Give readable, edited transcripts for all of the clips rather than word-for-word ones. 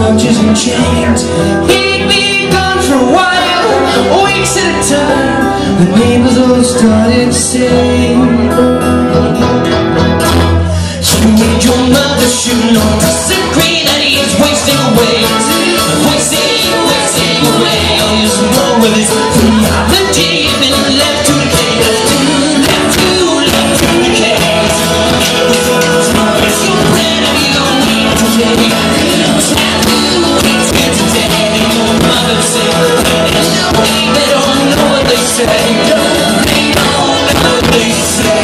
roaches and chains. He'd be gone for a while, weeks at a time. The neighbors all started to say, you made your mother should not disagree that he's wasting away, wasting away. All his more with his theology and been left to decay, left to decay. It's your plan of you don't need today. It's today. Your mother said, they don't know what they say. They don't know what they say.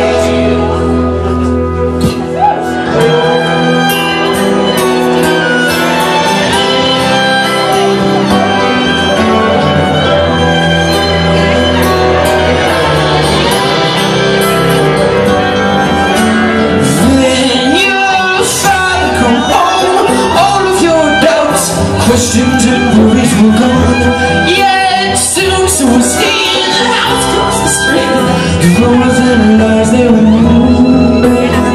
Questions and worries were gone. Yet soon so was he in the house across the street. The rumors and the lies they were new.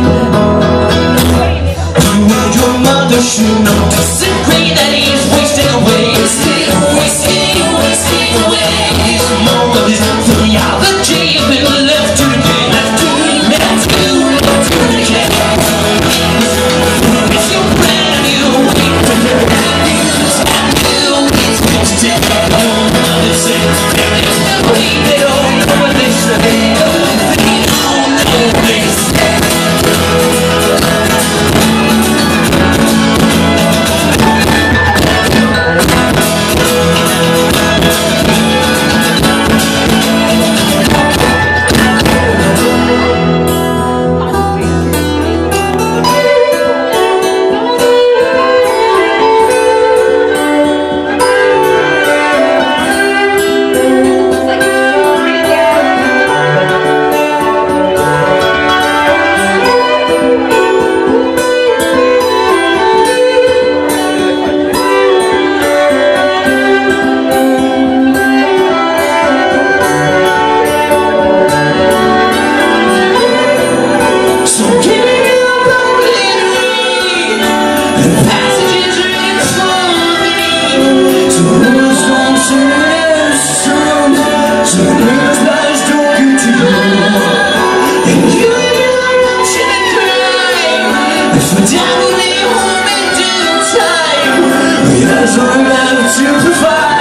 You and your mother should not disagree that he's wasting away, wasting away. He's more of his theology and been left to decay, left to decay. It's your plan and you wait to decay. Down with me home in due time. Yes, I'm ready to provide.